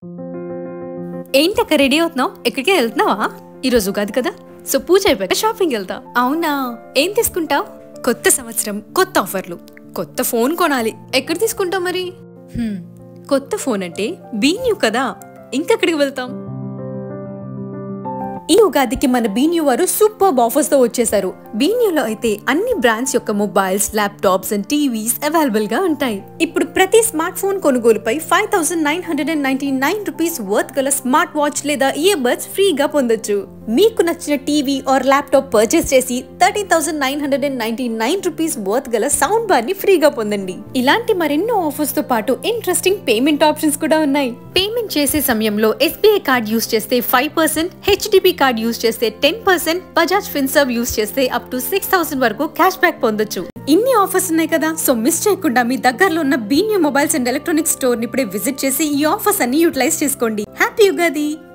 ఏంటక్క రెడీ అవుతున్నావు? ఎక్కడికి వెళ్తున్నావా? ఈరోజు ఉగాది కదా, సో పూజ అయిపోయాక షాపింగ్ వెళ్తా. అవునా, ఏం తీసుకుంటావు? కొత్త సంవత్సరం, కొత్త ఆఫర్లు, కొత్త ఫోన్ కొనాలి. ఎక్కడ తీసుకుంటావు మరి? కొత్త ఫోన్ అంటే బీన్యూ కదా, ఇంకెక్కడికి వెళ్తాం? ఈ ఉగాదికి మన బీన్యూ వారు సూపర్ ఆఫర్స్ తో వచ్చేసారు. బీన్యూలో అయితే అన్ని బ్రాండ్స్ యొక్క mobiles, laptops and TVs available గా ఉంటాయి. ఇప్పుడు ప్రతి స్మార్ట్ ఫోన్ కొనుగోలుపై 5,999 రూపీస్ వర్త్ గల స్మార్ట్ వాచ్ లేదా ఇయర్ బడ్స్ ఫ్రీగా పొందొచ్చు. మీకు నచ్చిన టీవీ ఆర్ ల్యాప్టాప్ పర్చేస్ చేసి 30,999 రూపీస్ వర్త్ గల సౌండ్ బార్ ని ఫ్రీగా పొందండి. ఇలాంటి మరెన్నో ఆఫర్స్ తో పాటు ఇంట్రెస్టింగ్ పేమెంట్ ఆప్షన్స్ కూడా ఉన్నాయి. పేమెంట్ చేసే సమయంలో SBI కార్డ్ యూస్ చేస్తే 5%, HDB కార్డ్ యూస్ చేస్తే 10%, బజాజ్ ఫిన్సర్వ్ యూస్ చేస్తే అప్ టు 6,000 వరకు క్యాష్ బ్యాక్ పొందొచ్చు. ఇన్ని ఆఫర్స్ ఉన్నాయి కదా, సో మిస్ చేయకుండా మీ దగ్గరలో ఉన్న B New mobiles and electronics store ని ఇప్పుడే విజిట్ చేసి ఈ ఆఫర్స్ అన్ని యూటిలైజ్ చేసుకోండి. హ్యాపీ యుగాది!